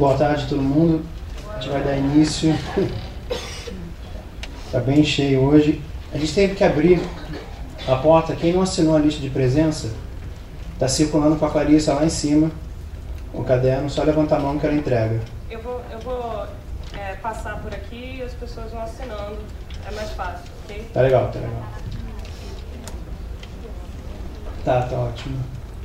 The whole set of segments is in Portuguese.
boa tarde a todo mundo. A gente vai dar início. Está bem cheio hoje. A gente teve que abrir a porta. Quem não assinou a lista de presença, está circulando com a Clarissa lá em cima, o caderno, só levantar a mão que ela entrega. Eu vou passar por aqui e as pessoas vão assinando. É mais fácil, ok? Tá legal, tá legal. Tá ótimo.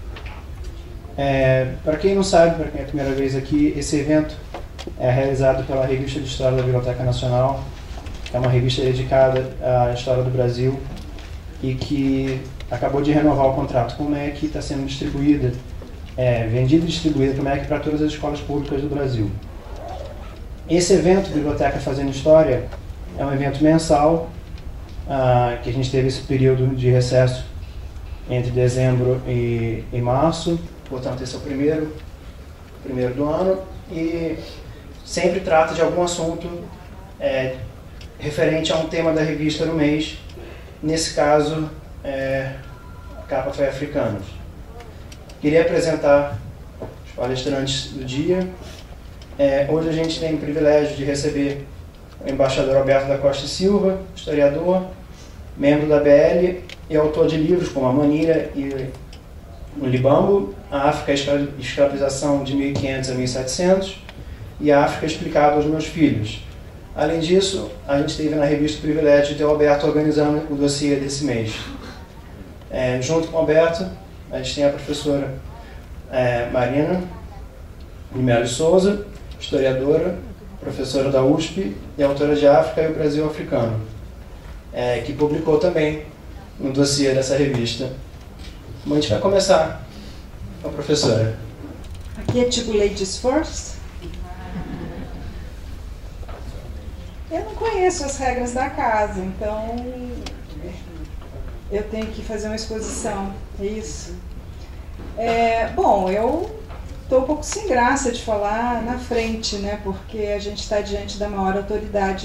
Para quem não sabe, para quem é a primeira vez aqui, esse evento é realizado pela Revista de História da Biblioteca Nacional, que é uma revista dedicada à história do Brasil e que acabou de renovar o contrato com o MEC e está sendo distribuída, vendida e distribuída para o MEC para todas as escolas públicas do Brasil. Esse evento, Biblioteca Fazendo História, é um evento mensal, que a gente teve esse período de recesso entre dezembro e março, portanto esse é o primeiro do ano, e sempre trata de algum assunto referente a um tema da revista no mês. Nesse caso, a capa foi Africanos. Queria apresentar os palestrantes do dia. Hoje a gente tem o privilégio de receber o embaixador Alberto da Costa Silva, historiador, membro da BL e autor de livros como A Manilha e o Libambo, A África e a Escravização de 1500 a 1700 e A África Explicada aos Meus Filhos. Além disso, a gente teve na revista o privilégio de ter o Alberto organizando o dossiê desse mês. Junto com o Alberto, a gente tem a professora Marina de Melo Souza, historiadora, professora da USP e autora de África e o Brasil Africano, que publicou também no dossiê dessa revista. Bom, a gente vai começar com a professora. Aqui é tipo Ladies First. Eu não conheço as regras da casa, então eu tenho que fazer uma exposição, é isso? Bom, eu estou um pouco sem graça de falar na frente, né? Porque a gente está diante da maior autoridade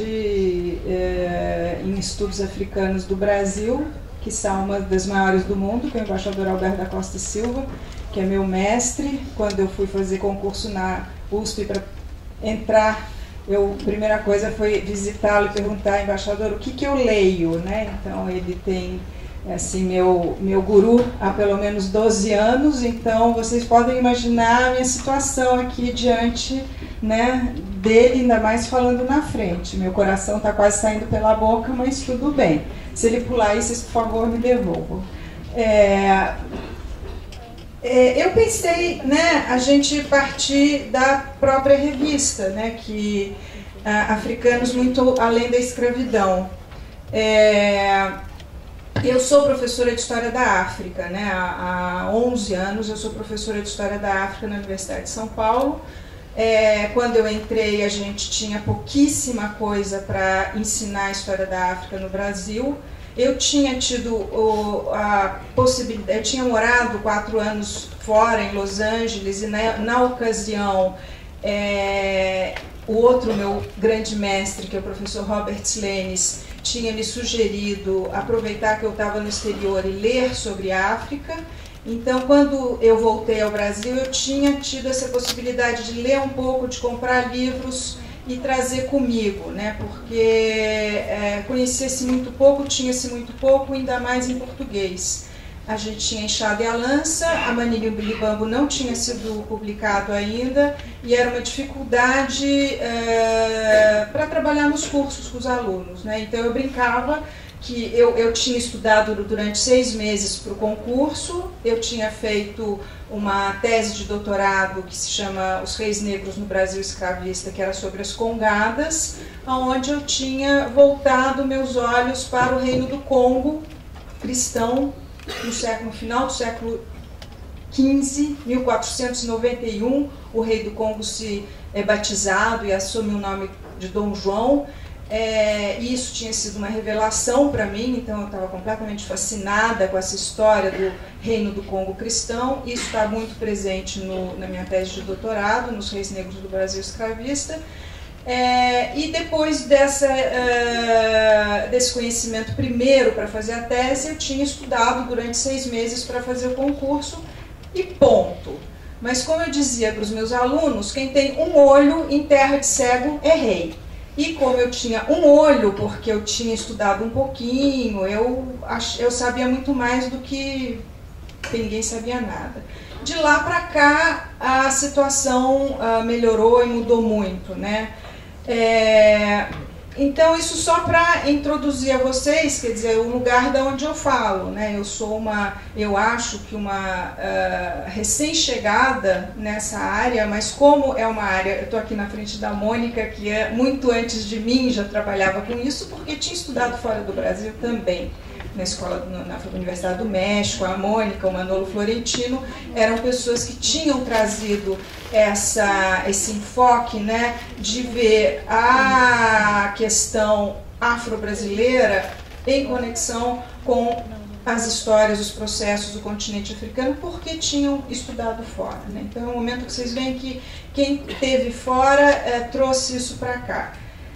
em estudos africanos do Brasil, que são uma das maiores do mundo, que é o embaixador Alberto da Costa Silva, que é meu mestre. Quando eu fui fazer concurso na USP para entrar, a primeira coisa foi visitá-lo e perguntar, embaixador, o que eu leio, né? Então ele tem assim, meu guru há pelo menos 12 anos, então vocês podem imaginar a minha situação aqui diante, né, dele, ainda mais falando na frente. Meu coração está quase saindo pela boca, mas tudo bem. Se ele pular aí, vocês, por favor, me devolvam. Eu pensei, né, a gente partir da própria revista, né, que Africanos muito além da escravidão. Eu sou professora de História da África, né? Há 11 anos eu sou professora de História da África na Universidade de São Paulo. Quando eu entrei, a gente tinha pouquíssima coisa para ensinar a História da África no Brasil. Eu tinha tido a possibilidade, eu tinha morado 4 anos fora, em Los Angeles, e na ocasião, o outro meu grande mestre, que é o professor Robert Slenes, tinha me sugerido aproveitar que eu estava no exterior e ler sobre a África. Então, quando eu voltei ao Brasil, eu tinha tido essa possibilidade de ler um pouco, de comprar livros e trazer comigo, né? Porque conhecia-se muito pouco, tinha-se muito pouco, ainda mais em português. A gente tinha Enxada e a Lança, A Manilha e o Libambo não tinha sido publicado ainda, e era uma dificuldade para trabalhar nos cursos com os alunos, né? Então eu brincava que eu tinha estudado durante 6 meses para o concurso, eu tinha feito uma tese de doutorado que se chama Os Reis Negros no Brasil Escravista, que era sobre as Congadas, onde eu tinha voltado meus olhos para o Reino do Congo cristão, no final do século XV, 1491, o rei do Congo é batizado e assume o nome de Dom João. Isso tinha sido uma revelação para mim, então eu estava completamente fascinada com essa história do Reino do Congo cristão. Isso está muito presente na minha tese de doutorado, nos Reis Negros do Brasil Escravista. E depois desse conhecimento primeiro para fazer a tese, eu tinha estudado durante 6 meses para fazer o concurso e ponto. Mas como eu dizia para os meus alunos, quem tem um olho em terra de cego é rei. E como eu tinha um olho, porque eu tinha estudado um pouquinho, eu sabia muito mais do que ninguém sabia nada. De lá para cá, a situação melhorou e mudou muito, né? Então, isso só para introduzir a vocês, quer dizer, o lugar de onde eu falo, né? Eu acho que uma recém-chegada nessa área, mas como é uma área, eu estou aqui na frente da Mônica, que muito antes de mim já trabalhava com isso, porque tinha estudado fora do Brasil também, na escola, na Universidade do México. A Mônica, o Manolo Florentino, eram pessoas que tinham trazido esse enfoque, né, de ver a questão afro-brasileira em conexão com as histórias, os processos do continente africano, porque tinham estudado fora, né? Então é um momento que vocês veem que quem esteve fora trouxe isso para cá.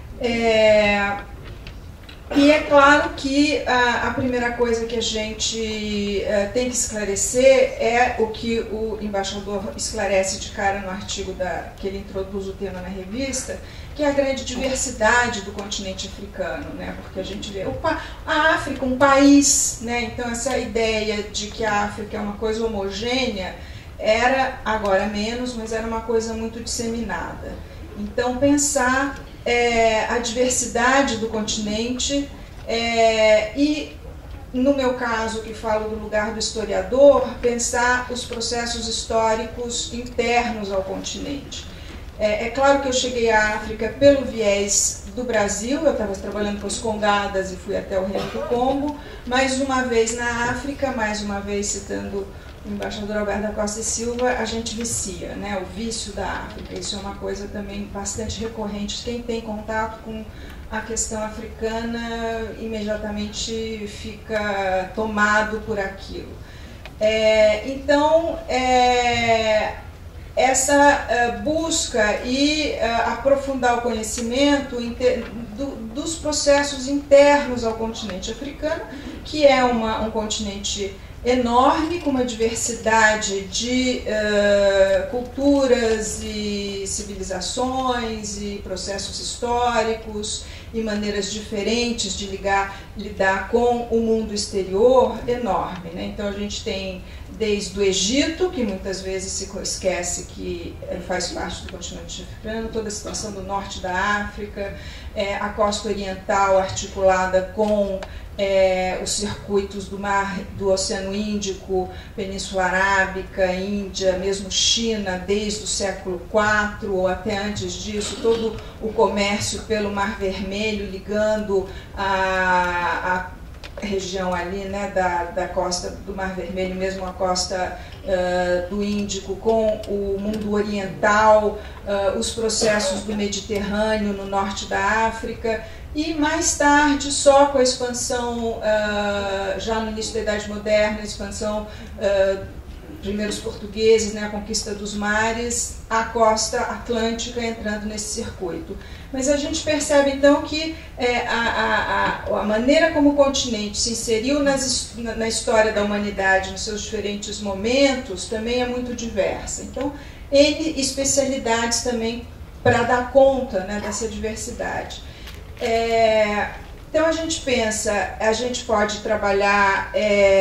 E é claro que a primeira coisa que a gente tem que esclarecer é o que o embaixador esclarece de cara no artigo que ele introduz o tema na revista, que é a grande diversidade do continente africano, né? Porque a gente vê a África, um país, né? Então essa ideia de que a África é uma coisa homogênea era, agora menos, mas era uma coisa muito disseminada. Então pensar a diversidade do continente e, no meu caso, que falo do lugar do historiador, pensar os processos históricos internos ao continente. É claro que eu cheguei à África pelo viés do Brasil, eu estava trabalhando com os Congadas e fui até o Reino do Congo, mais uma vez na África, mais uma vez citando o embaixador Alberto da Costa e Silva, a gente vicia, né, o vício da África. Isso é uma coisa também bastante recorrente. Quem tem contato com a questão africana imediatamente fica tomado por aquilo. Então, essa busca e aprofundar o conhecimento dos processos internos ao continente africano, que é um continente enorme, com uma diversidade de culturas e civilizações e processos históricos e maneiras diferentes de lidar com o mundo exterior enorme, né? Então a gente tem desde o Egito, que muitas vezes se esquece que faz parte do continente africano, toda a situação do norte da África, a costa oriental articulada com os circuitos do Oceano Índico, Península Arábica, Índia, mesmo China, desde o século IV ou até antes disso, todo o comércio pelo Mar Vermelho, ligando a região ali, né, da costa do Mar Vermelho, mesmo a costa do Índico, com o mundo oriental, os processos do Mediterrâneo no norte da África. E mais tarde, só com a expansão, já no início da Idade Moderna, a expansão primeiro os portugueses, né, a conquista dos mares, a costa atlântica entrando nesse circuito. Mas a gente percebe então que a maneira como o continente se inseriu na história da humanidade, nos seus diferentes momentos, também é muito diversa. Então, N especialidades também para dar conta, né, dessa diversidade. Então a gente pensa, a gente pode trabalhar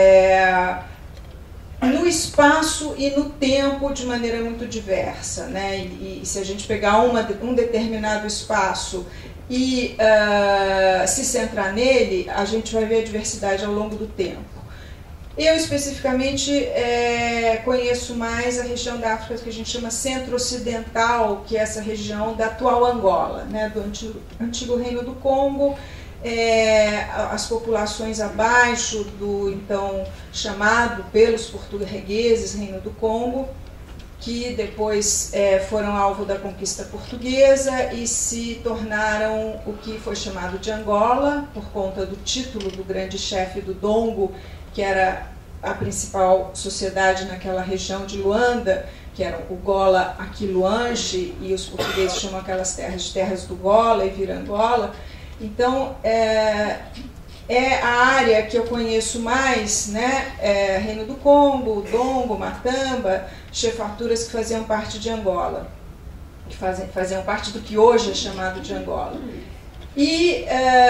no espaço e no tempo de maneira muito diversa, né? E se a gente pegar um determinado espaço e se centrar nele, a gente vai ver a diversidade ao longo do tempo. Eu especificamente conheço mais a região da África que a gente chama centro-ocidental, que é essa região da atual Angola, né, do antigo Reino do Congo, as populações abaixo do então chamado pelos portugueses Reino do Congo, que depois foram alvo da conquista portuguesa e se tornaram o que foi chamado de Angola, por conta do título do grande chefe do Dongo, que era a principal sociedade naquela região de Luanda, que eram o Gola Aquiluange, e os portugueses chamam aquelas terras de terras do Gola e vira Angola. Então, é a área que eu conheço mais, né? Reino do Congo, Dongo, Matamba, chefaturas que faziam parte de Angola, que faziam parte do que hoje é chamado de Angola. E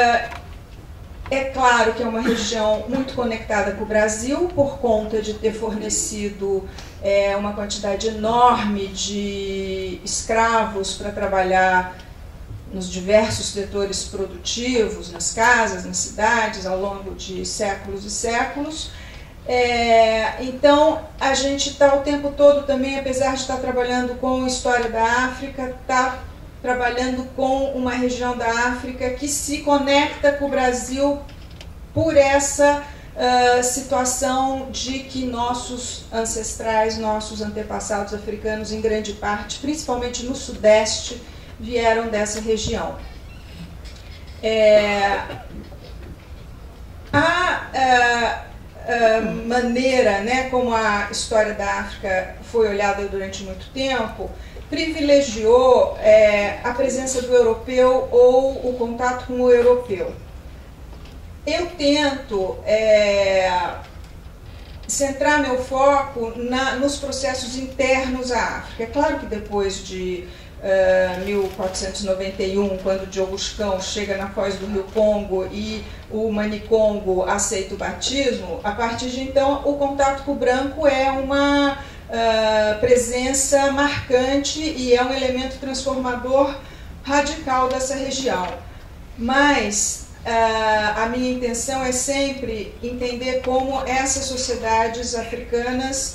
é claro que é uma região muito conectada com o Brasil, por conta de ter fornecido uma quantidade enorme de escravos para trabalhar nos diversos setores produtivos, nas casas, nas cidades, ao longo de séculos e séculos. Então, a gente está o tempo todo também, apesar de estar trabalhando com história da África, está trabalhando com uma região da África que se conecta com o Brasil por essa situação de que nossos ancestrais, nossos antepassados africanos, em grande parte, principalmente no Sudeste, vieram dessa região. A maneira, né, como a história da África foi olhada durante muito tempo privilegiou a presença do europeu ou o contato com o europeu. Eu tento centrar meu foco nos processos internos à África. É claro que depois de 1491, quando Diogo Chão chega na foz do Rio Congo e o Manicongo aceita o batismo, a partir de então o contato com o branco é uma presença marcante e é um elemento transformador radical dessa região. Mas a minha intenção é sempre entender como essas sociedades africanas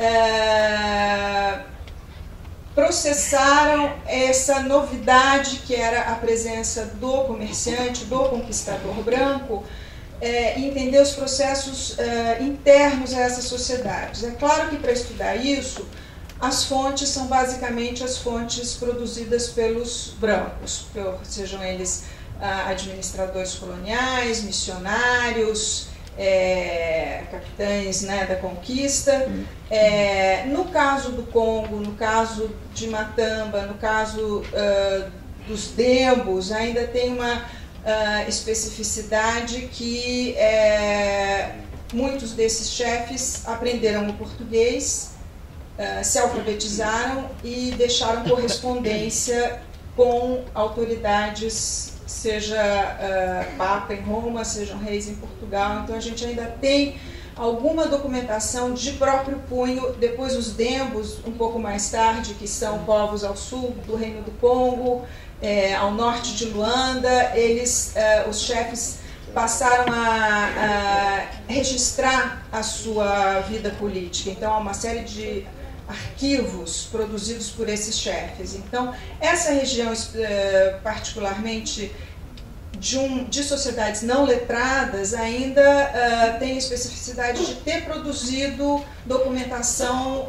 processaram essa novidade que era a presença do comerciante, do conquistador branco, e entender os processos internos a essas sociedades. É claro que para estudar isso, as fontes são basicamente as fontes produzidas pelos brancos, sejam eles administradores coloniais, missionários, capitães, né, da conquista. No caso do Congo, no caso de Matamba, no caso dos Dembos, ainda tem uma especificidade que muitos desses chefes aprenderam o português, se alfabetizaram e deixaram correspondência com autoridades, seja Papa em Roma, sejam reis em Portugal. Então a gente ainda tem alguma documentação de próprio punho. Depois os Dembos, um pouco mais tarde, que são povos ao sul do Reino do Congo, ao norte de Luanda, os chefes passaram a registrar a sua vida política. Então há uma série de arquivos produzidos por esses chefes. Então essa região, particularmente de sociedades não letradas, ainda tem a especificidade de ter produzido documentação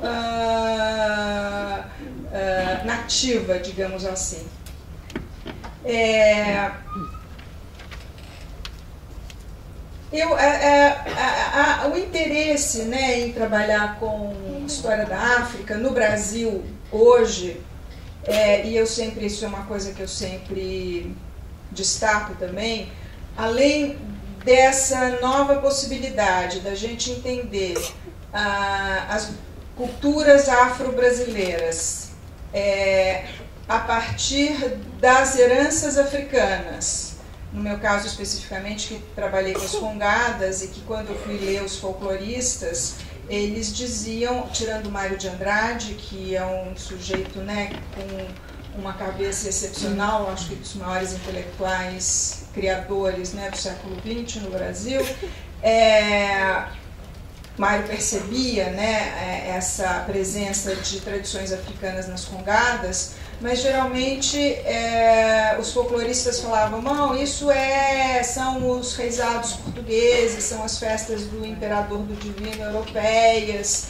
nativa, digamos assim. O interesse, né, em trabalhar com história da África no Brasil hoje, e isso é uma coisa que eu sempre destaco também, além dessa nova possibilidade da gente entender as culturas afro-brasileiras a partir das heranças africanas. No meu caso especificamente, que trabalhei com as congadas, e que quando eu fui ler os folcloristas, eles diziam, tirando Mário de Andrade, que é um sujeito, né, com uma cabeça excepcional, acho que dos maiores intelectuais criadores, né, do século XX no Brasil, Mário percebia, né, essa presença de tradições africanas nas congadas, mas geralmente os folcloristas falavam: não, isso são os reisados portugueses, são as festas do imperador do divino europeias.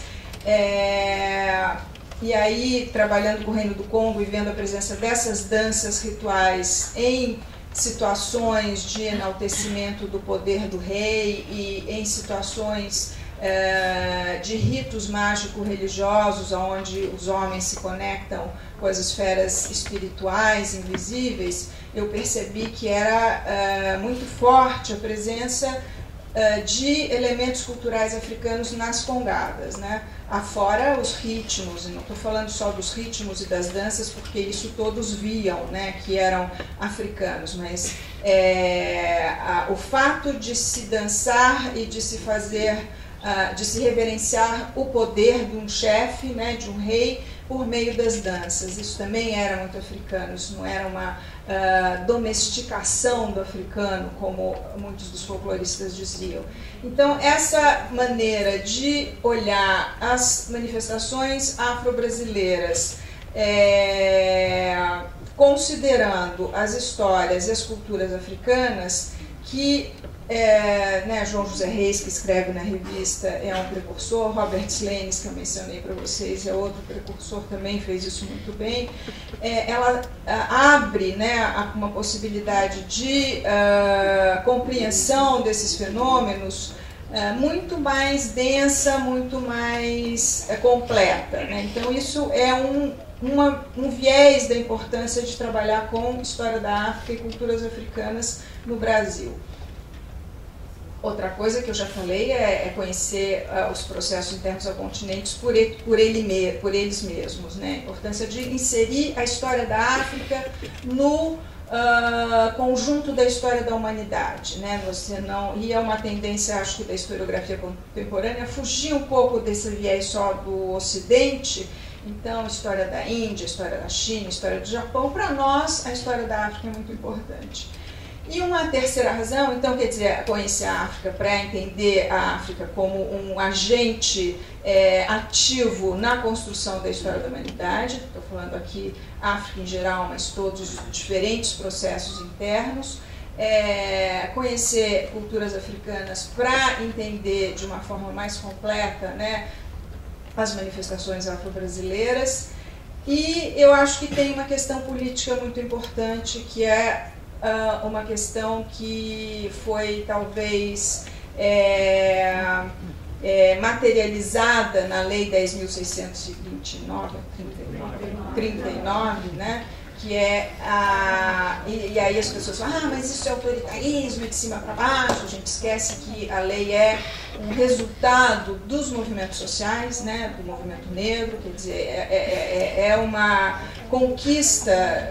E aí, trabalhando com o Reino do Congo e vendo a presença dessas danças rituais em situações de enaltecimento do poder do rei e em situações de ritos mágico-religiosos, onde os homens se conectam com as esferas espirituais, invisíveis, eu percebi que era muito forte a presença de elementos culturais africanos nas congadas, né? Afora os ritmos, e não estou falando só dos ritmos e das danças, porque isso todos viam, né, que eram africanos, mas o fato de se dançar e de se fazer, de se reverenciar o poder de um chefe, né, de um rei, por meio das danças. Isso também era muito africano, isso não era uma domesticação do africano, como muitos dos folcloristas diziam. Então, essa maneira de olhar as manifestações afro-brasileiras, considerando as histórias e as culturas africanas, que né, João José Reis, que escreve na revista, é um precursor, Robert Slenes, que eu mencionei para vocês, é outro precursor, também fez isso muito bem. Ela abre, né, uma possibilidade de compreensão desses fenômenos muito mais densa, muito mais completa, né? Então isso é um viés da importância de trabalhar com história da África e culturas africanas no Brasil. Outra coisa que eu já falei é conhecer os processos internos ao continente por eles mesmos, né? A importância de inserir a história da África no conjunto da história da humanidade, né? Você não, e é uma tendência, acho que, da historiografia contemporânea, a fugir um pouco desse viés só do Ocidente. Então, a história da Índia, a história da China, a história do Japão, para nós, a história da África é muito importante. E uma terceira razão, então, quer dizer, conhecer a África para entender a África como um agente ativo na construção da história da humanidade. Estou falando aqui África em geral, mas todos os diferentes processos internos. Conhecer culturas africanas para entender de uma forma mais completa, né, as manifestações afro-brasileiras. E eu acho que tem uma questão política muito importante, que é uma questão que foi talvez materializada na Lei 10.629, 39, né? Que é e aí as pessoas falam, mas isso é autoritarismo, é de cima para baixo. A gente esquece que a lei é um resultado dos movimentos sociais, né, do movimento negro, quer dizer, é uma conquista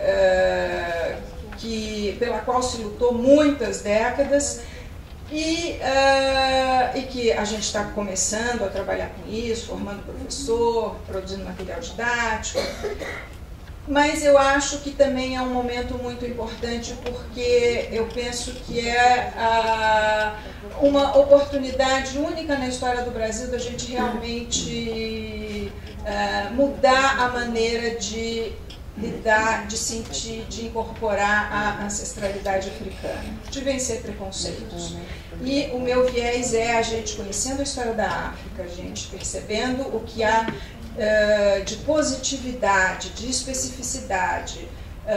pela qual se lutou muitas décadas e que a gente está começando a trabalhar com isso, formando professor, produzindo material didático. Mas eu acho que também é um momento muito importante, porque eu penso que é uma oportunidade única na história do Brasil da gente realmente mudar a maneira de lidar, de sentir, de incorporar a ancestralidade africana, de vencer preconceitos. E o meu viés é a gente conhecendo a história da África, a gente percebendo o que há de positividade, de especificidade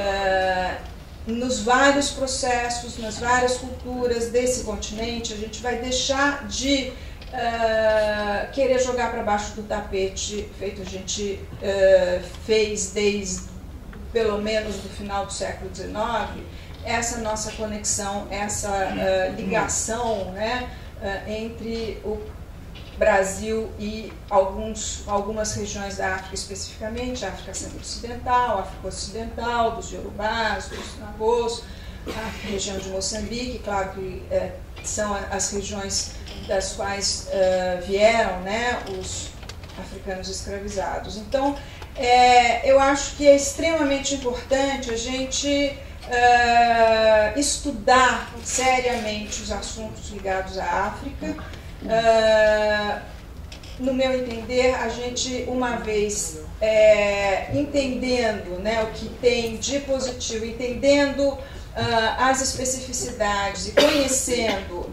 nos vários processos, nas várias culturas desse continente. A gente vai deixar de querer jogar para baixo do tapete, feito a gente fez desde pelo menos do final do século XIX, essa nossa conexão, essa ligação, né, entre o Brasil e algumas regiões da África especificamente, a África Centro-Ocidental, a África Ocidental, dos Yorubás, dos Nagôs, a região de Moçambique, claro que são as regiões das quais vieram, né, os africanos escravizados. Então, eu acho que é extremamente importante a gente estudar seriamente os assuntos ligados à África. No meu entender, a gente, uma vez entendendo, né, o que tem de positivo, entendendo as especificidades e conhecendo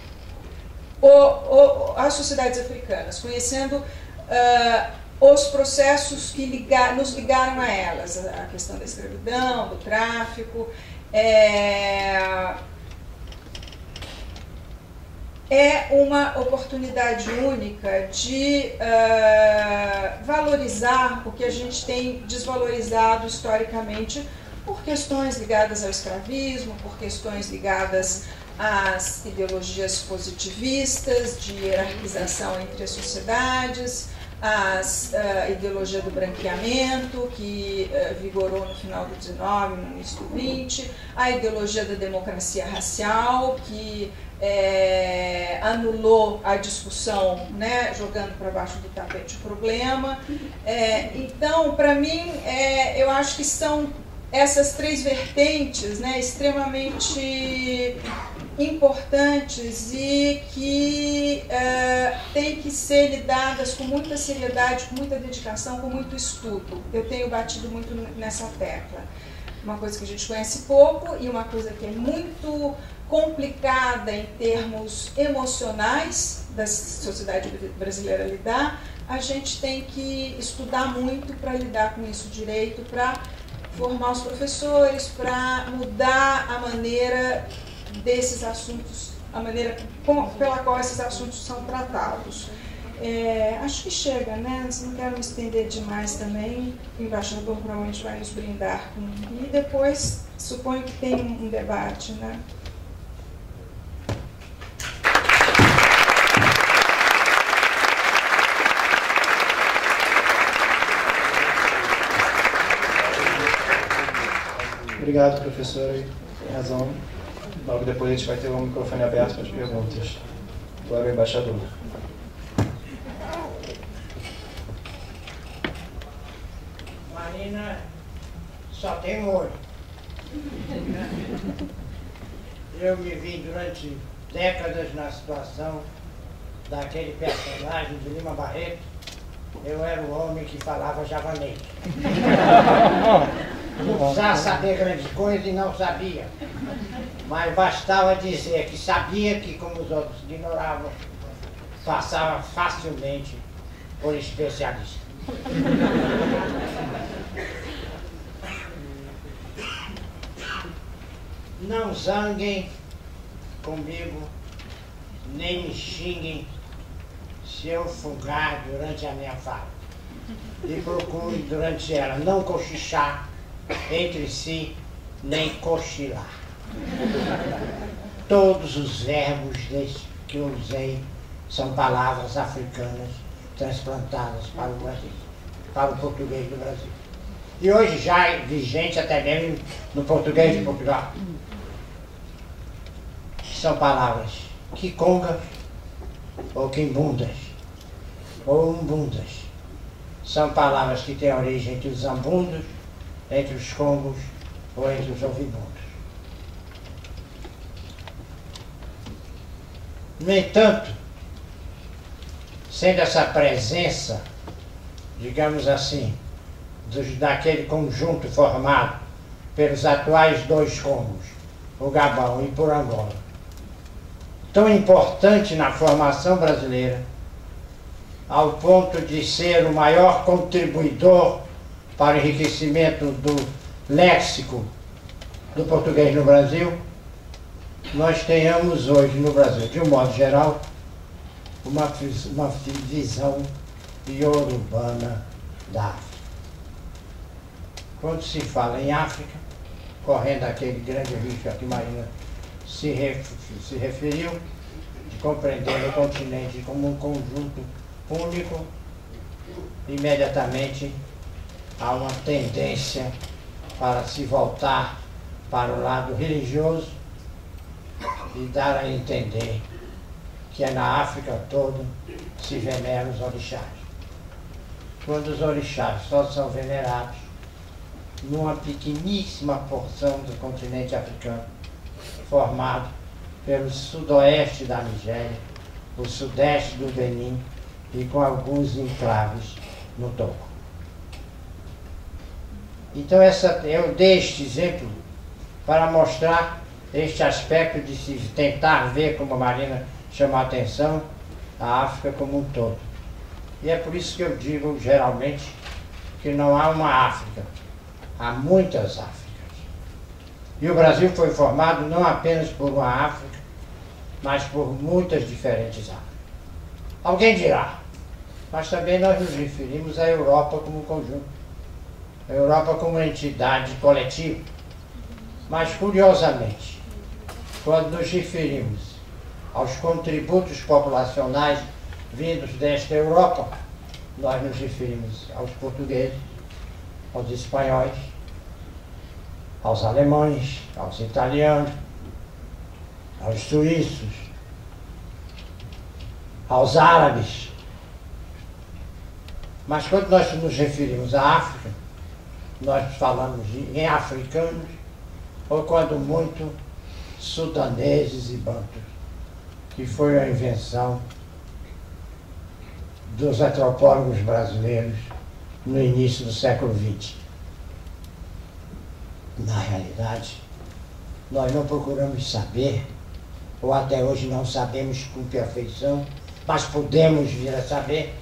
as sociedades africanas, conhecendo os processos que nos ligaram a elas, a questão da escravidão, do tráfico, é uma oportunidade única de valorizar o que a gente tem desvalorizado historicamente por questões ligadas ao escravismo, por questões ligadas às ideologias positivistas, de hierarquização entre as sociedades, a ideologia do branqueamento, que vigorou no final do XIX, no início do XX, a ideologia da democracia racial, que anulou a discussão, né, jogando para baixo do tapete o problema. Então, para mim, eu acho que são essas três vertentes, né, extremamente importantes e que têm que ser lidadas com muita seriedade, com muita dedicação, com muito estudo. Eu tenho batido muito nessa tecla. Uma coisa que a gente conhece pouco e uma coisa que é muito complicada em termos emocionais da sociedade brasileira lidar, a gente tem que estudar muito para lidar com isso direito, para formar os professores, para mudar a maneira desses assuntos, a maneira pela qual esses assuntos são tratados. Acho que chega, né? Não quero me estender demais também. O embaixador provavelmente vai nos brindar com... E depois, suponho que tem um debate, né? Obrigado, professora. Tem razão. Logo depois a gente vai ter o microfone aberto para as perguntas. Agora o embaixador. Marina só tem olho. Eu me vi durante décadas na situação daquele personagem de Lima Barreto. Eu era o homem que falava javanês. Não precisava saber grande coisa e não sabia. Mas bastava dizer que sabia que, como os outros ignoravam, passava facilmente por especialista. Não zanguem comigo, nem me xinguem se eu fugar durante a minha fala. E procure durante ela não cochichar entre si, nem cochilar. Todos os verbos que eu usei são palavras africanas transplantadas para o Brasil, para o português do Brasil. E hoje já é vigente até mesmo no português de Portugal. São palavras quicongas, ou quimbundas, ou umbundas. São palavras que têm origem entre os ambundos, entre os congos ou entre os ovibundos. No entanto, sendo essa presença, digamos assim, daquele conjunto formado pelos atuais dois congos, o Gabão e por Angola, tão importante na formação brasileira, ao ponto de ser o maior contribuidor para o enriquecimento do léxico do português no Brasil, nós tenhamos hoje no Brasil, de um modo geral, uma visão iorubana da África. Quando se fala em África, correndo aquele grande risco a que Marina se referiu, de compreender o continente como um conjunto único, imediatamente há uma tendência para se voltar para o lado religioso e dar a entender que é na África toda se veneram os orixás. Quando os orixás só são venerados numa pequeníssima porção do continente africano, formado pelo sudoeste da Nigéria, o sudeste do Benin e com alguns enclaves no Togo. Então eu dei este exemplo para mostrar este aspecto de se tentar ver, como a Marina chamou a atenção, a África como um todo. E é por isso que eu digo, geralmente, que não há uma África, há muitas Áfricas. E o Brasil foi formado não apenas por uma África, mas por muitas diferentes áreas. Alguém dirá, mas também nós nos referimos à Europa como um conjunto, a Europa como uma entidade coletiva. Mas, curiosamente, quando nos referimos aos contributos populacionais vindos desta Europa, nós nos referimos aos portugueses, aos espanhóis, aos alemães, aos italianos, aos suíços, aos árabes. Mas quando nós nos referimos à África, nós falamos em africanos, ou quando muito, sudaneses e bantus, que foi a invenção dos antropólogos brasileiros no início do século XX. Na realidade, nós não procuramos saber, ou até hoje não sabemos com perfeição, mas podemos vir a saber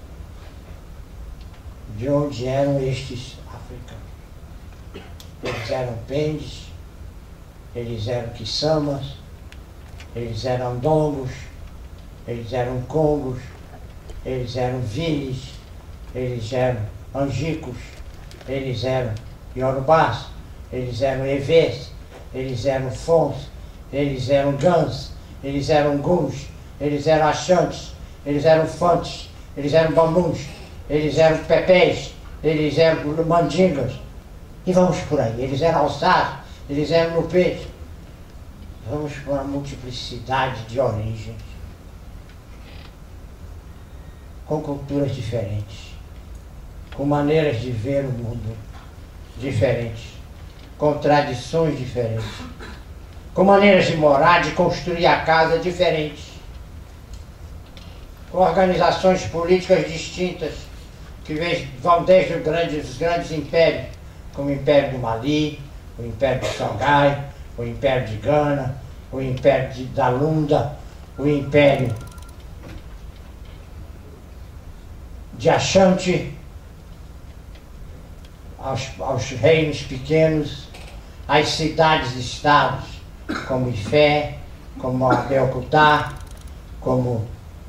de onde eram estes africanos. Eles eram pendes, eles eram quiçamas, eles eram dongos, eles eram congos, eles eram vilis, eles eram angicos, eles eram iorubás, eles eram evês, eles eram fons, eles eram gãs, eles eram guns, eles eram achantes, eles eram fantes, eles eram bambuns, eles eram pepés, eles eram mandingas, e vamos por aí. Eles eram alçados, eles eram nupês. Vamos por uma multiplicidade de origens, com culturas diferentes, com maneiras de ver o mundo diferentes, com tradições diferentes, com maneiras de morar, de construir a casa diferentes, com organizações políticas distintas, que vão desde os grandes impérios, como o Império do Mali, o Império de Xangai, o Império de Gana, o Império da Lunda, o Império de Ashanti, aos reinos pequenos, às cidades-estados, como Ifé, como Abeokuta, como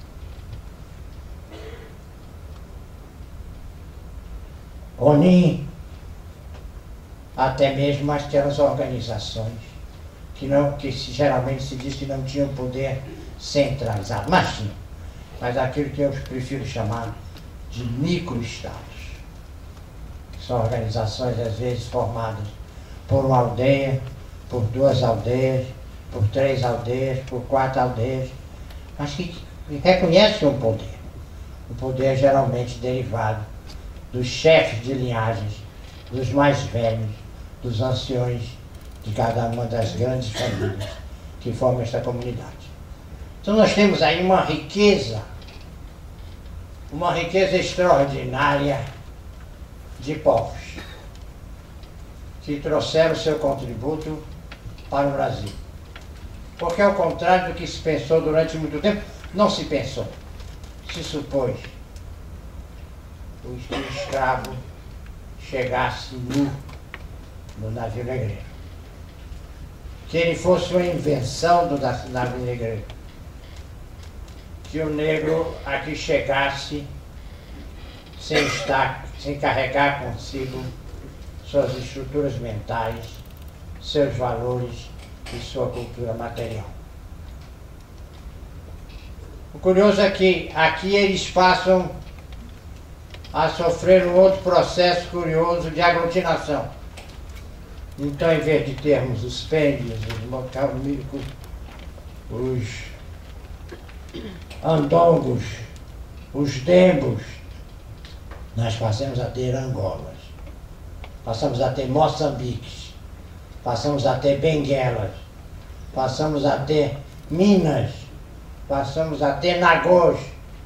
Onim, até mesmo aquelas organizações que geralmente se diz que não tinham poder centralizado, mas tinham, mas aquilo que eu prefiro chamar de microestados. São organizações às vezes formadas por uma aldeia, por 2 aldeias, por 3 aldeias, por 4 aldeias, mas que reconhecem um poder. O poder geralmente derivado dos chefes de linhagens, dos mais velhos, dos anciões de cada uma das grandes famílias que formam esta comunidade. Então nós temos aí uma riqueza extraordinária de povos que trouxeram seu contributo para o Brasil. Porque ao contrário do que se pensou durante muito tempo, não se pensou. Se supôs que o escravo chegasse nu no navio negreiro. Que ele fosse uma invenção do navio negreiro. Que o negro aqui chegasse sem carregar consigo suas estruturas mentais, seus valores e sua cultura material. O curioso é que aqui eles passam a sofrer um outro processo curioso de aglutinação. Então, em vez de termos os pêndios, os mocamicos, os andongos, os dembos, nós passamos a ter Angolas, passamos a ter Moçambiques, passamos a ter Benguelas, passamos a ter Minas, passamos a ter Nagôs,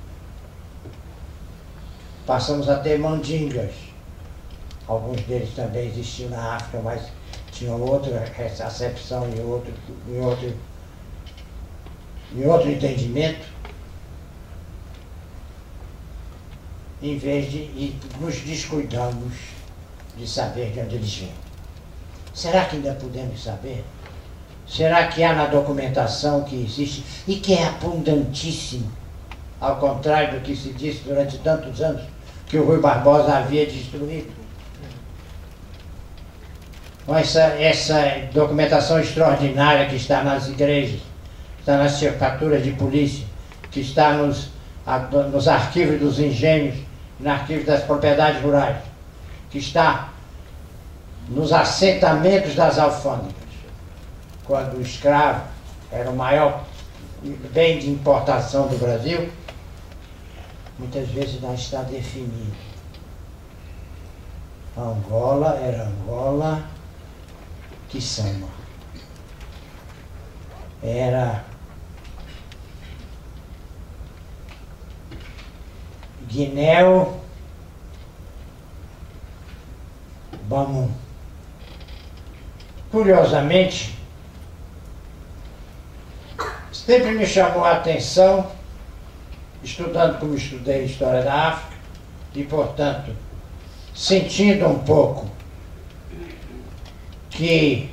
passamos a ter Mandingas. Alguns deles também existiam na África, mas tinham outra acepção e outro entendimento, em vez de nos descuidamos de saber de onde eles vêm. Será que ainda podemos saber? Será que há na documentação que existe e que é abundantíssimo, ao contrário do que se disse durante tantos anos, que o Rui Barbosa havia destruído? Com essa documentação extraordinária que está nas igrejas, está nas chefaturas de polícia, que está nos arquivos dos engenhos, nos arquivos das propriedades rurais, que está nos assentamentos das alfândegas, quando o escravo era o maior bem de importação do Brasil, muitas vezes não está definido. Angola era Angola, Kisama. Era Guinéu, Bamum. Curiosamente, sempre me chamou a atenção, estudando como estudei História da África, e, portanto, sentindo um pouco que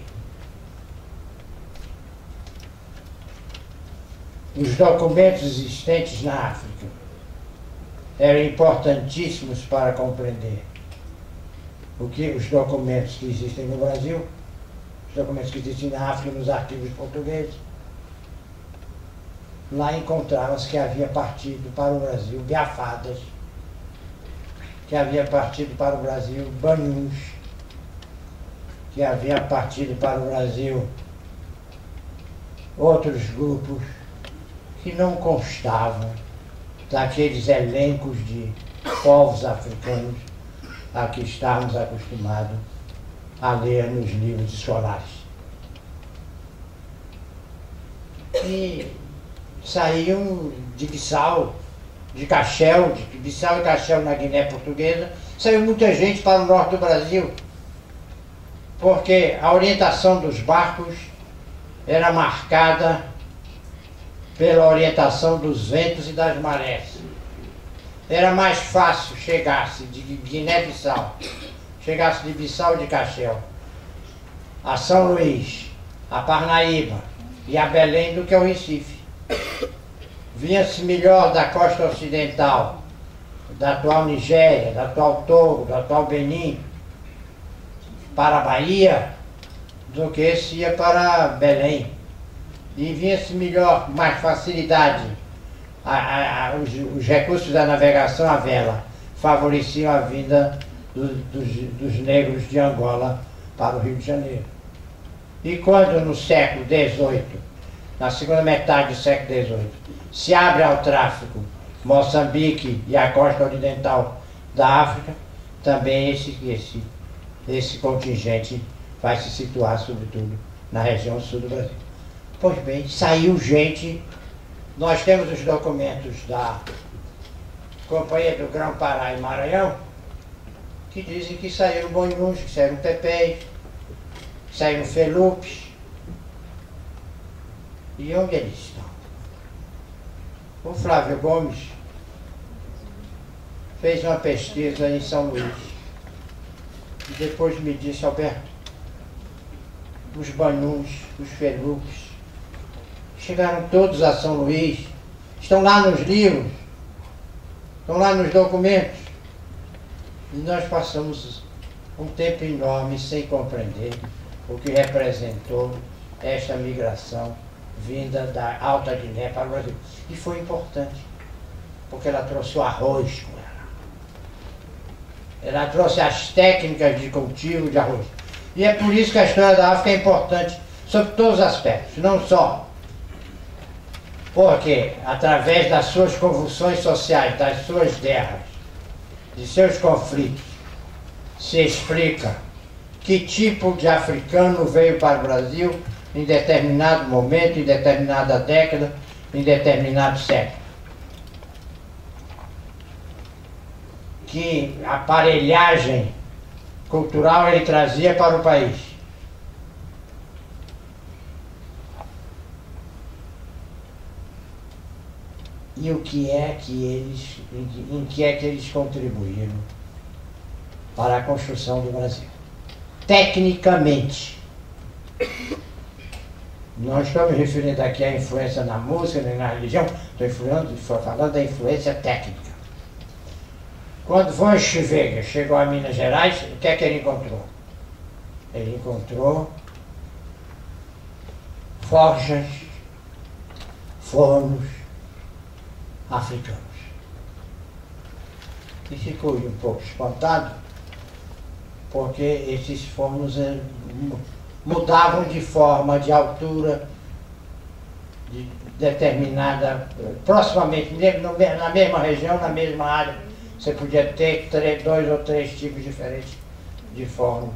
os documentos existentes na África eram importantíssimos para compreender os documentos que existem no Brasil, os documentos que existem na África, nos arquivos portugueses. Lá encontrava-se que havia partido para o Brasil Biafadas, que havia partido para o Brasil Banhuns, que havia partido para o Brasil outros grupos que não constavam daqueles elencos de povos africanos a que estávamos acostumados a ler nos livros escolares. E saíam de Bissau, de Cachel, de Bissau e Cachel na Guiné Portuguesa, saiu muita gente para o norte do Brasil, porque a orientação dos barcos era marcada pela orientação dos ventos e das marés. Era mais fácil chegar-se de Guiné-Bissau, chegasse de Bissau e de Cachel, a São Luís, a Parnaíba e a Belém do que ao Recife. Vinha-se melhor da costa ocidental, da atual Nigéria, da atual Togo, da atual Benin, para a Bahia, do que se ia para Belém. E vinha-se melhor, com mais facilidade. Os recursos da navegação à vela favoreciam a vinda dos negros de Angola para o Rio de Janeiro. E quando no século XVIII, na segunda metade do século XVIII, se abre ao tráfico Moçambique e a costa oriental da África, também esse contingente vai se situar, sobretudo, na região sul do Brasil. Pois bem, saiu gente. Nós temos os documentos da Companhia do Grão-Pará e Maranhão, que dizem que saíram Banhuns, que saíram Pepés, que saíram Felupes. E onde eles estão? O Flávio Gomes fez uma pesquisa em São Luís e depois me disse: Alberto, os Banhuns, os Felupes, chegaram todos a São Luís, estão lá nos livros, estão lá nos documentos. E nós passamos um tempo enorme sem compreender o que representou esta migração vinda da Alta Guiné para o Brasil. E foi importante, porque ela trouxe o arroz com ela. Ela trouxe as técnicas de cultivo de arroz. E é por isso que a história da África é importante, sob todos os aspectos, não só porque, através das suas convulsões sociais, das suas guerras, de seus conflitos, se explica que tipo de africano veio para o Brasil em determinado momento, em determinada década, em determinado século. Que aparelhagem cultural ele trazia para o país. E o que é que eles, em que é que eles contribuíram para a construção do Brasil? Tecnicamente. Não estou me referindo aqui à influência na música nem na religião, estou falando da influência técnica. Quando von Schwegger chegou a Minas Gerais, o que é que ele encontrou? Ele encontrou forjas, fornos africanos. E ficou um pouco espantado, porque esses fornos mudavam de forma, de altura, de determinada, proximamente, na mesma região, na mesma área, você podia ter 2 ou 3 tipos diferentes de forno.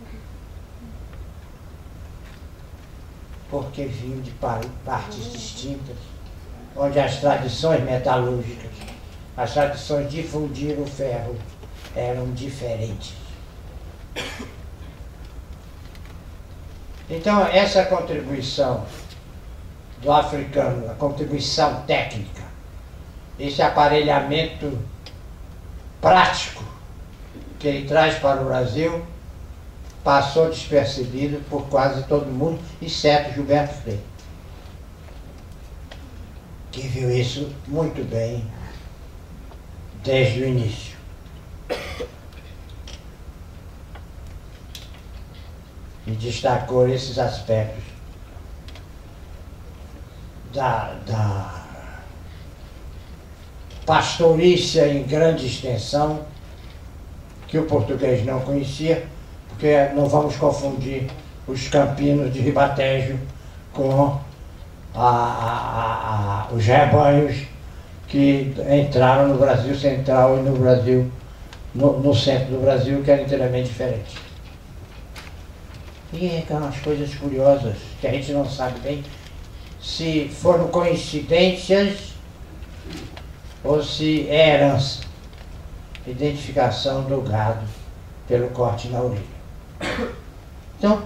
Porque vinham de partes distintas, onde as tradições metalúrgicas, as tradições de fundir o ferro eram diferentes. Então, essa contribuição do africano, a contribuição técnica, esse aparelhamento prático que ele traz para o Brasil, passou despercebido por quase todo mundo, exceto Gilberto Freire, que viu isso muito bem desde o início. E destacou esses aspectos da pastorícia em grande extensão, que o português não conhecia, porque não vamos confundir os campinos de Ribatejo com os rebanhos que entraram no Brasil Central e no Brasil, no centro do Brasil, que era inteiramente diferente. E é umas coisas curiosas que a gente não sabe bem se foram coincidências ou se é herança. Identificação do gado pelo corte na orelha. Então,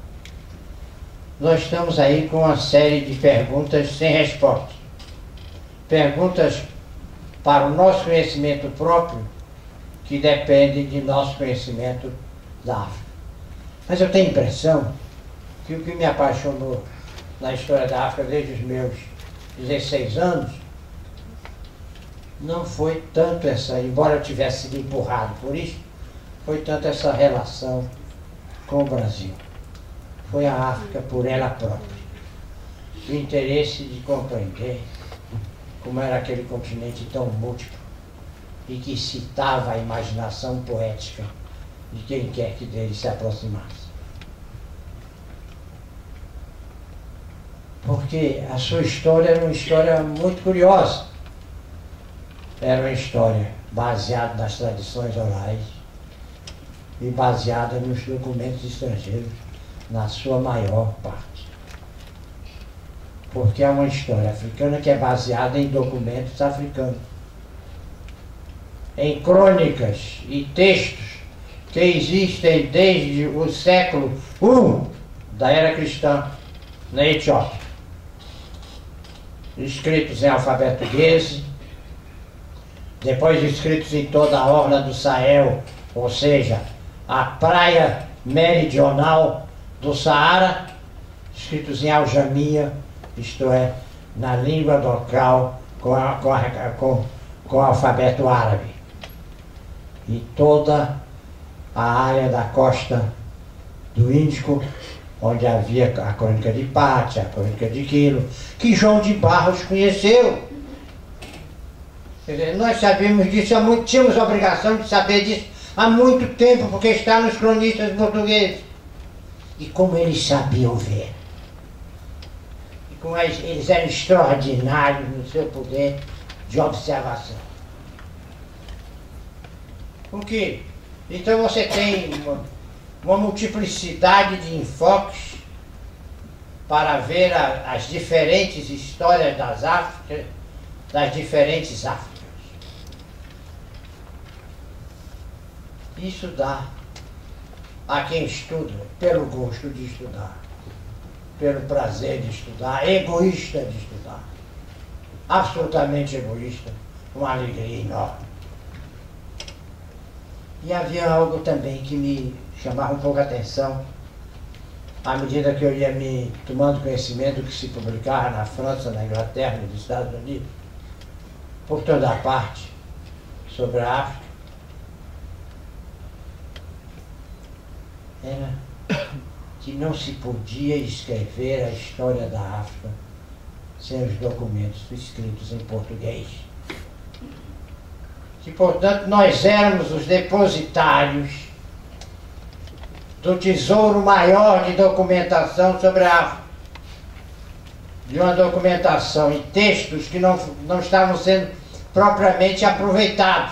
nós estamos aí com uma série de perguntas sem resposta. Perguntas para o nosso conhecimento próprio, que depende de nosso conhecimento da África. Mas eu tenho a impressão que o que me apaixonou na história da África desde os meus 16 anos não foi tanto essa, embora eu tivesse sido empurrado por isso, foi tanto essa relação com o Brasil. Foi a África por ela própria. O interesse de compreender como era aquele continente tão múltiplo e que excitava a imaginação poética de quem quer que dele se aproximasse. Porque a sua história era uma história muito curiosa. Era uma história baseada nas tradições orais e baseada nos documentos estrangeiros, na sua maior parte. Porque é uma história africana que é baseada em documentos africanos, em crônicas e textos que existem desde o século I da era cristã na Etiópia, escritos em alfabeto gueze, depois escritos em toda a orla do Sahel, ou seja, a praia meridional do Saara, escritos em aljamia, isto é, na língua local, com o alfabeto árabe. E toda a área da costa do Índico, onde havia a crônica de Pátia, a crônica de Quilo, que João de Barros conheceu. Quer dizer, nós sabemos disso há muito, tínhamos a obrigação de saber disso há muito tempo, porque está nos cronistas portugueses. E como eles sabiam ver. E como eles eram extraordinários no seu poder de observação. Por quê? Então você tem uma multiplicidade de enfoques para ver as diferentes histórias das Áfricas, das diferentes Áfricas. Isso dá a quem estuda, pelo gosto de estudar, pelo prazer de estudar, egoísta de estudar, absolutamente egoísta, uma alegria enorme. E havia algo também que me chamava um pouco a atenção. à medida que eu ia me tomando conhecimento do que se publicava na França, na Inglaterra, nos Estados Unidos, por toda a parte, sobre a África, era que não se podia escrever a história da África sem os documentos escritos em português. Que, portanto, nós éramos os depositários do tesouro maior de documentação sobre a África. De uma documentação e textos que não estavam sendo propriamente aproveitados.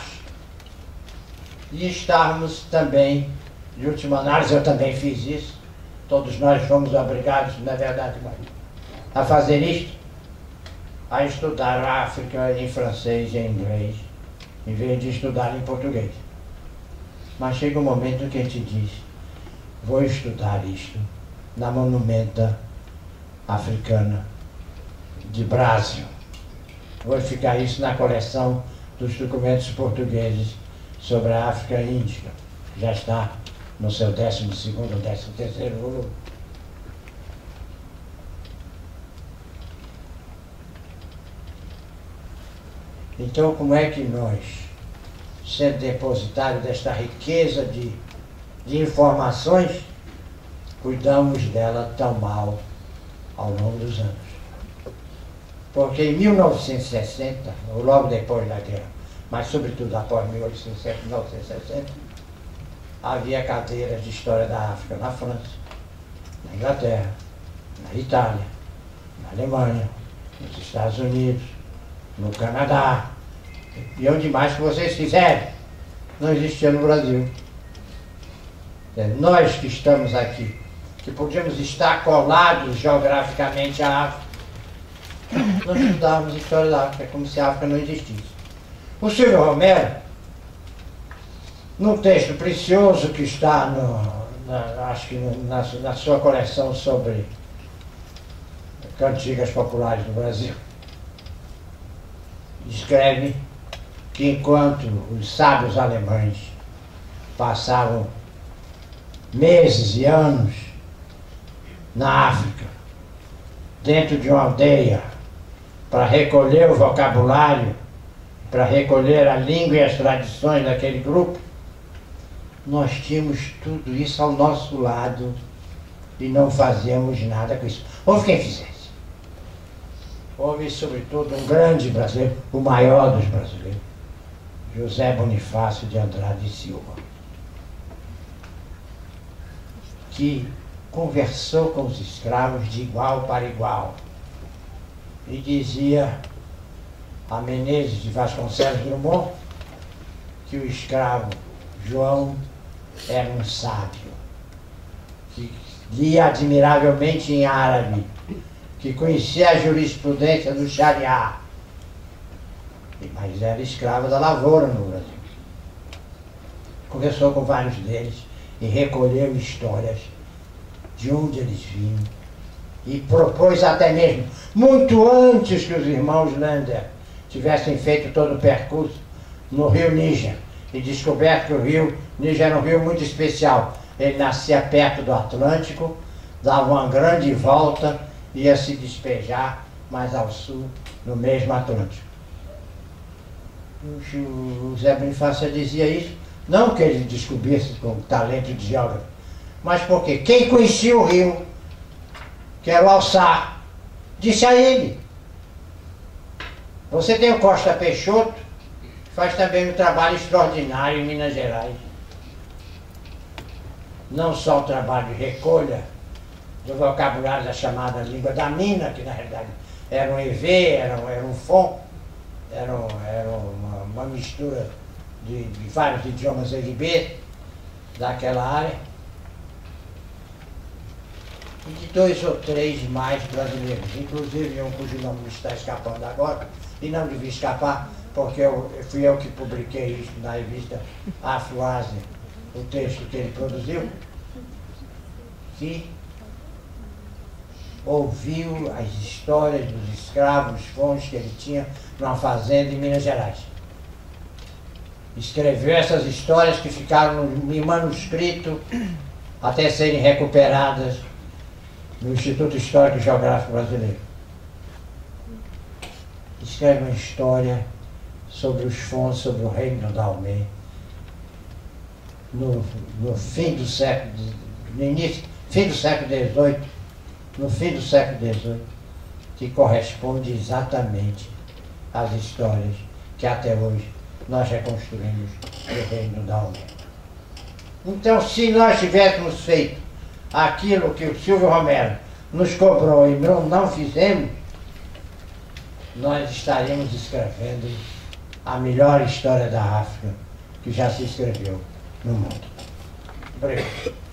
E estávamos também, de última análise, eu também fiz isso, todos nós fomos obrigados, na verdade, a fazer isto, a estudar a África em francês e em inglês, em vez de estudar em português. Mas chega um momento em que a gente diz, vou estudar isto na Monumenta Africana de Brasil. Vou ficar isso na coleção dos documentos portugueses sobre a África Índica. Já está no seu 12º ou 13º volume. Então, como é que nós, sendo depositários desta riqueza de informações, cuidamos dela tão mal ao longo dos anos? Porque em 1960, ou logo depois da guerra, mas sobretudo após 1960, havia cadeiras de História da África na França, na Inglaterra, na Itália, na Alemanha, nos Estados Unidos, no Canadá, e onde mais que vocês quiserem. Não existia no Brasil. Nós que estamos aqui, que podíamos estar colados geograficamente à África, nós estudávamos a história da África como se a África não existisse. O Silvio Romero, num texto precioso que está acho que na sua coleção sobre cantigas populares do Brasil, escreve que enquanto os sábios alemães passavam meses e anos na África, dentro de uma aldeia, para recolher o vocabulário, para recolher a língua e as tradições daquele grupo, nós tínhamos tudo isso ao nosso lado e não fazíamos nada com isso. Houve quem fizesse. Houve, sobretudo, um grande brasileiro, o maior dos brasileiros, José Bonifácio de Andrade e Silva, que conversou com os escravos de igual para igual e dizia a Menezes de Vasconcelos Drummond que o escravo João era um sábio, que lia admiravelmente em árabe, que conhecia a jurisprudência do Shariá, mas era escravo da lavoura no Brasil. Conversou com vários deles e recolheu histórias de onde eles vinham e propôs até mesmo, muito antes que os irmãos Lander tivessem feito todo o percurso no rio Níger e descoberto que o rio Níger era um rio muito especial. Ele nascia perto do Atlântico, dava uma grande volta, ia se despejar mais ao sul, no mesmo Atlântico. O Zé Bonifácio dizia isso, não que ele descobrisse com talento de geógrafo, mas porque quem conhecia o rio, que era o Alçar, disse a ele: você tem o Costa Peixoto, que faz também um trabalho extraordinário em Minas Gerais. Não só o trabalho de recolha do vocabulário da chamada língua da mina, que na realidade era um EV, era um FON, era uma mistura de vários idiomas RB daquela área, e de 2 ou 3 mais brasileiros, inclusive um cujo nome me está escapando agora, e não devia escapar, porque fui eu que publiquei isso na revista Afroásia, o texto que ele produziu, que ouviu as histórias dos escravos fons que ele tinha numa fazenda em Minas Gerais. Escreveu essas histórias que ficaram em manuscrito até serem recuperadas no Instituto Histórico e Geográfico Brasileiro. Escreve uma história sobre os fontes, sobre o reino da Daomé, no fim do século, no início, fim do século XVIII, no fim do século XVIII, que corresponde exatamente às histórias que até hoje nós reconstruímos do reino da Daomé. Então, se nós tivéssemos feito aquilo que o Silvio Romero nos cobrou e não fizemos, nós estaríamos escrevendo a melhor história da África que já se escreveu no mundo. Obrigado.